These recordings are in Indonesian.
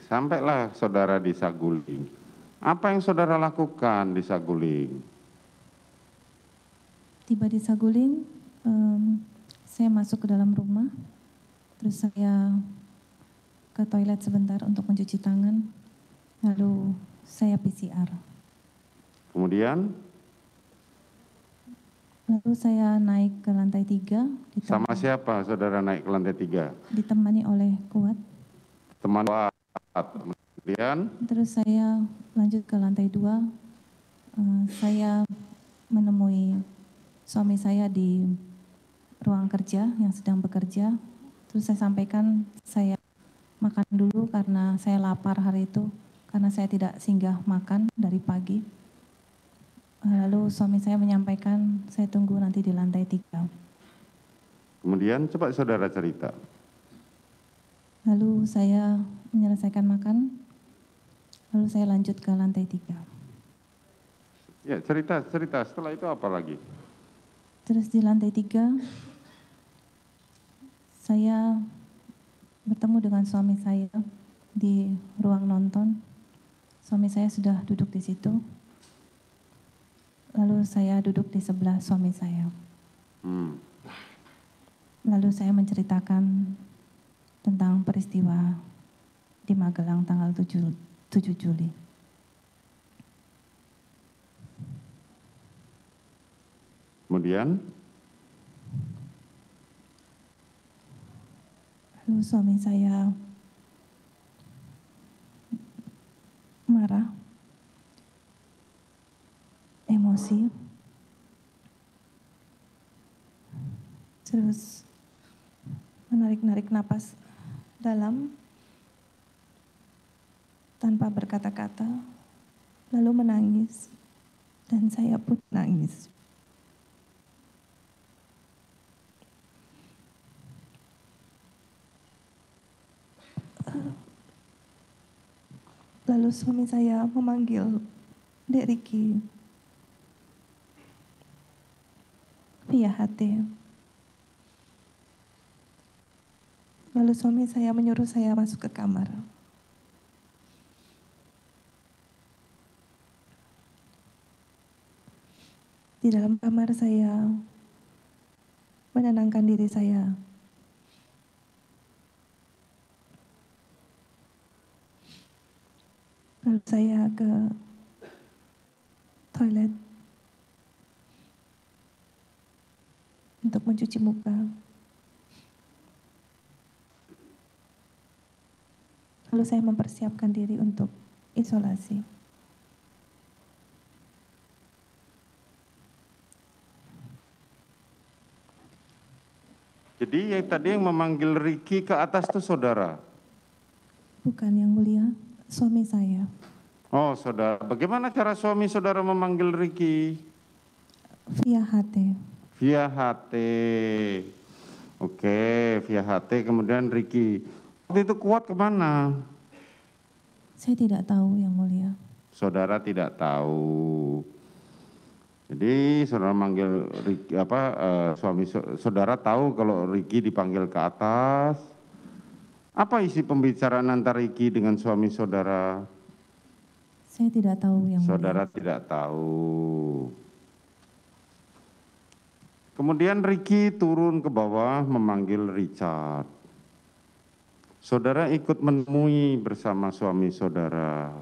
sampailah saudara di Saguling. Apa yang saudara lakukan di Saguling? Tiba di Saguling, saya masuk ke dalam rumah, terus saya ke toilet sebentar untuk mencuci tangan, lalu saya PCR. Kemudian Lalu saya naik ke lantai 3. sama siapa saudara naik ke lantai 3? Ditemani oleh Kuat. Teman Kuat. Kemudian? Terus saya lanjut ke lantai 2. Saya menemui suami saya di ruang kerja yang sedang bekerja. Terus saya sampaikan saya makan dulu karena saya lapar hari itu, karena saya tidak singgah makan dari pagi. Lalu suami saya menyampaikan saya tunggu nanti di lantai 3. Kemudian coba saudara cerita. Lalu saya menyelesaikan makan, lalu saya lanjut ke lantai 3. Ya, cerita. Setelah itu apa lagi? Terus di lantai 3, saya bertemu dengan suami saya di ruang nonton. Suami saya sudah duduk di situ. Lalu saya duduk di sebelah suami saya. Lalu saya menceritakan tentang peristiwa di Magelang tanggal 7 Juli. Kemudian? Lalu suami saya marah, emosi, terus menarik-narik napas dalam tanpa berkata-kata, lalu menangis, dan saya pun nangis. Lalu suami saya memanggil Dek Riki via HT. Lalu suami saya menyuruh saya masuk ke kamar. Di dalam kamar saya menenangkan diri saya. Lalu saya ke toilet untuk mencuci muka. Lalu saya mempersiapkan diri untuk isolasi. Jadi yang memanggil Riki ke atas itu saudara? Bukan, Yang Mulia, suami saya. Oh, saudara. Bagaimana cara suami saudara memanggil Riki? Via HT. Via HT. Oke, via HT. Kemudian Riki. Waktu itu Kuat kemana? Saya tidak tahu, Yang Mulia. Saudara tidak tahu. Jadi saudara manggil Riki, suami saudara tahu kalau Riki dipanggil ke atas. Apa isi pembicaraan antara Riki dengan suami saudara? Saya tidak tahu, Yang Mulia. Saudara tidak tahu. Kemudian Riki turun ke bawah memanggil Richard. Saudara ikut menemui bersama suami saudara.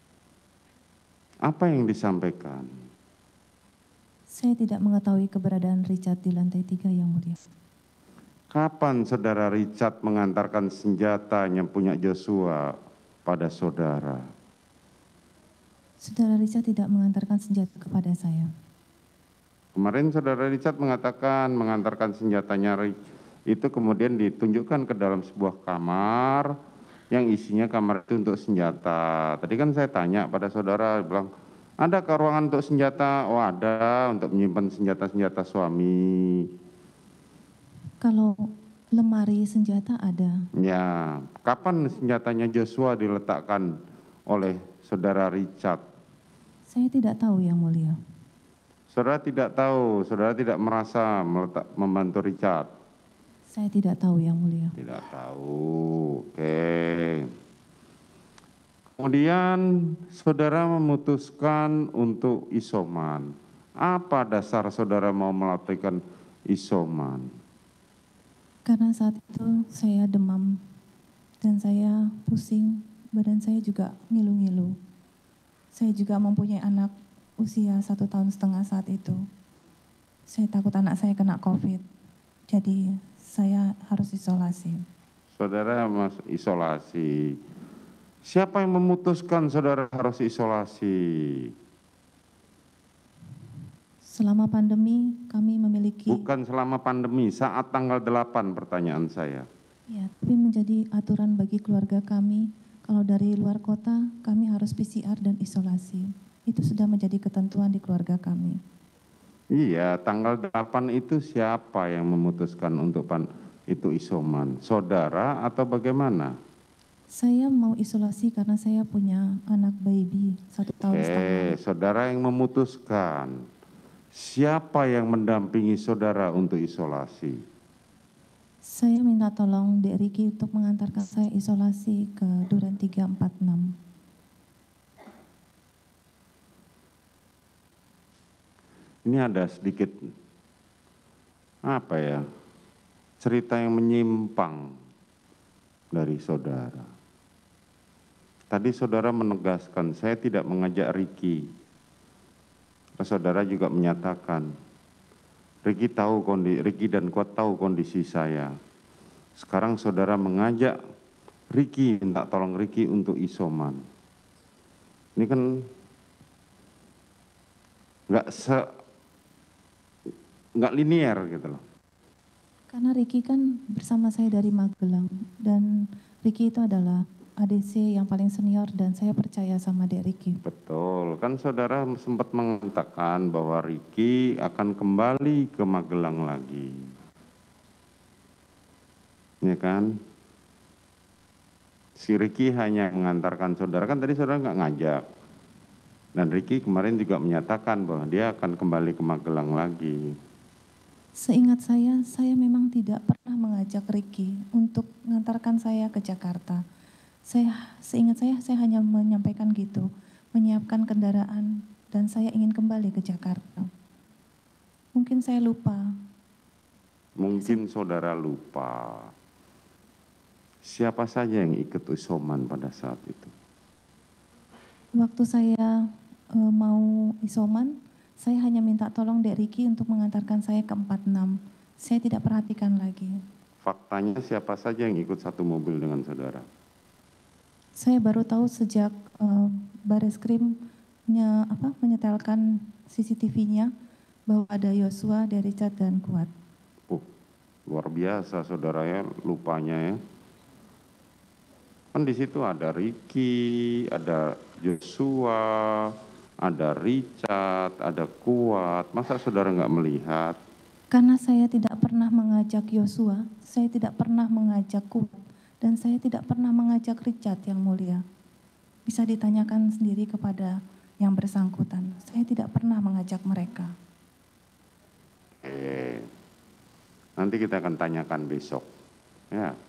Apa yang disampaikan? Saya tidak mengetahui keberadaan Richard di lantai 3, Yang Mulia. Kapan saudara Richard mengantarkan senjata yang punya Joshua pada saudara? Saudara Richard tidak mengantarkan senjata kepada saya. Kemarin saudara Richard mengatakan mengantarkan senjatanya itu kemudian ditunjukkan ke dalam sebuah kamar yang isinya kamar itu untuk senjata. Tadi kan saya tanya pada saudara, bilang, ada ke ruangan untuk senjata? Oh ada, untuk menyimpan senjata-senjata suami. Kalau lemari senjata ada. Ya, kapan senjatanya Joshua diletakkan oleh saudara Richard? Saya tidak tahu, Yang Mulia. Saudara tidak tahu, saudara tidak merasa membantu Richard? Saya tidak tahu, Yang Mulia. Tidak tahu, oke. Kemudian saudara memutuskan untuk isoman. Apa dasar saudara mau melakukan isoman? Karena saat itu saya demam dan saya pusing, badan saya juga ngilu-ngilu. Saya juga mempunyai anak usia 1,5 tahun saat itu. Saya takut anak saya kena COVID, jadi saya harus isolasi. Saudara masuk isolasi. Siapa yang memutuskan saudara harus isolasi? Selama pandemi kami memiliki... Bukan selama pandemi, saat tanggal 8 pertanyaan saya. Ya, tapi menjadi aturan bagi keluarga kami, kalau dari luar kota kami harus PCR dan isolasi. Itu sudah menjadi ketentuan di keluarga kami. Iya, tanggal 8 itu siapa yang memutuskan untuk itu isoman? Saudara atau bagaimana? Saya mau isolasi karena saya punya anak baby 1,5 tahun. Saudara yang memutuskan. Siapa yang mendampingi saudara untuk isolasi? Saya minta tolong Dek Riki untuk mengantarkan saya isolasi ke Duren 346. Ini ada sedikit cerita yang menyimpang dari saudara. Tadi saudara menegaskan, saya tidak mengajak Riki. Saudara juga menyatakan, Riki dan Kuat tahu kondisi saya. Sekarang saudara mengajak Riki, minta tolong Riki untuk isoman. Ini kan nggak linear gitu loh. Karena Riki kan bersama saya dari Magelang, dan Riki itu adalah ADC yang paling senior dan saya percaya sama Dek Riki. Betul, kan saudara sempat mengatakan bahwa Riki akan kembali ke Magelang lagi. Ya kan? Si Riki hanya mengantarkan saudara, kan tadi saudara nggak ngajak. Dan Riki kemarin juga menyatakan bahwa dia akan kembali ke Magelang lagi. Seingat saya memang tidak pernah mengajak Riki untuk mengantarkan saya ke Jakarta. Seingat saya hanya menyampaikan gitu, menyiapkan kendaraan dan saya ingin kembali ke Jakarta. Mungkin saya lupa. Mungkin saudara lupa. Siapa saja yang ikut isoman pada saat itu? Waktu saya mau isoman, saya hanya minta tolong Dek Riki untuk mengantarkan saya ke 46. Saya tidak perhatikan lagi. Faktanya siapa saja yang ikut satu mobil dengan saudara? Saya baru tahu sejak Bareskrim menyetelkan CCTV-nya bahwa ada Yosua, Richard, dan Kuat. Luar biasa saudara ya, lupanya ya. Kan di situ ada Riki, ada Yosua, ada Richard, ada Kuat. Masa saudara nggak melihat? Karena saya tidak pernah mengajak Yosua, saya tidak pernah mengajak Kuat, dan saya tidak pernah mengajak Richard yang mulia. Bisa ditanyakan sendiri kepada yang bersangkutan. Saya tidak pernah mengajak mereka. Nanti kita akan tanyakan besok. Ya.